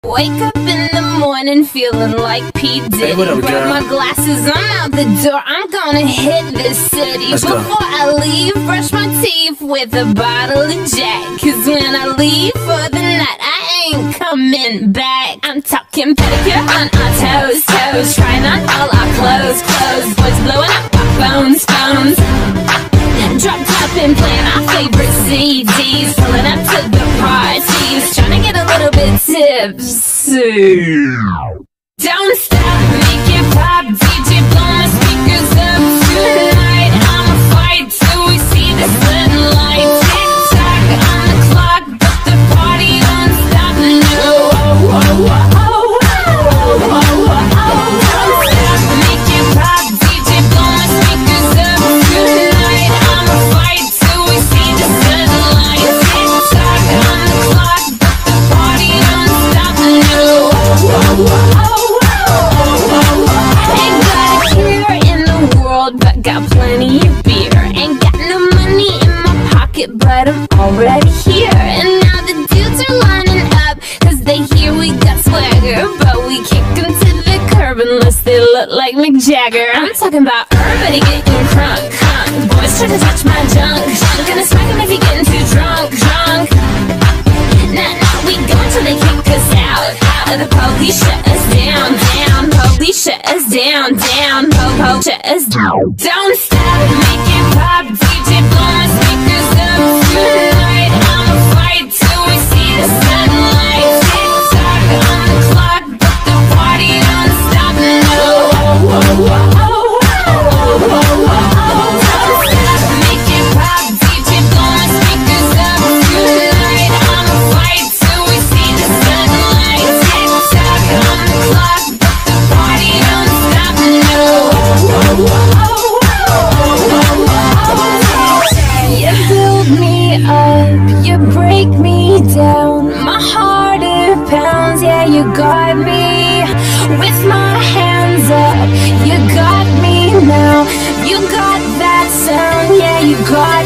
Wake up in the morning feeling like P. Diddy. Hey, what up, grab girl? my glasses, I'm out the door. I'm gonna hit this city. Let's Before go. I leave, brush my teeth with a bottle of Jack. Cause when I leave for the night, I ain't coming back. I'm talking pedicure on our toes, toes. Trying on all our clothes, clothes. Boys blowing up our phones, phones. Drop top and playing our favorite CDs. Pulling up to the parties, trying to get a little bit tipsy. Don't stop, make it pop, DJ blow my speakers up tonight. I'ma fight till we see the sunlight. Tick tock on the clock, but the party don't stop. No, oh, oh, oh, oh, oh, oh, oh. Don't stop, make it pop, DJ blow my speakers up tonight. I'ma fight till we see the sunlight. Tick tock on the clock, but the party don't stop. No, oh, oh, oh, oh. Ain't got a care in the world, but got plenty of beer. Ain't got no money in my pocket, but I'm already here. And now the dudes are lining up, cause they hear we got swagger. But we kick them to the curb unless they look like Mick Jagger. I'm talking about everybody getting crunk, crunk. Boys try to touch my junk, junk. Gonna smack him if he getting too drunk, drunk. Nah, nah, we go until they kick us out, out. The police shut us down, down. Police shut us down, down. Po-po shut us down. Don't stop, make it pop, DJ blow my speakers up tonight. I'ma fight till we see the sunlight. Tick tock on the clock, but the party don't stop. No, oh, oh, oh, oh, oh, oh, oh. Don't stop, make it pop, DJ blow my speakers up tonight. I'ma fight till we see the sunlight. Tick tock on the clock, but the party don't stop. No, oh, oh, oh, oh, oh. You build me up, you break me down. My heart it pounds, yeah, you got me. With my hands up, you got me now. You got that sound, yeah, you got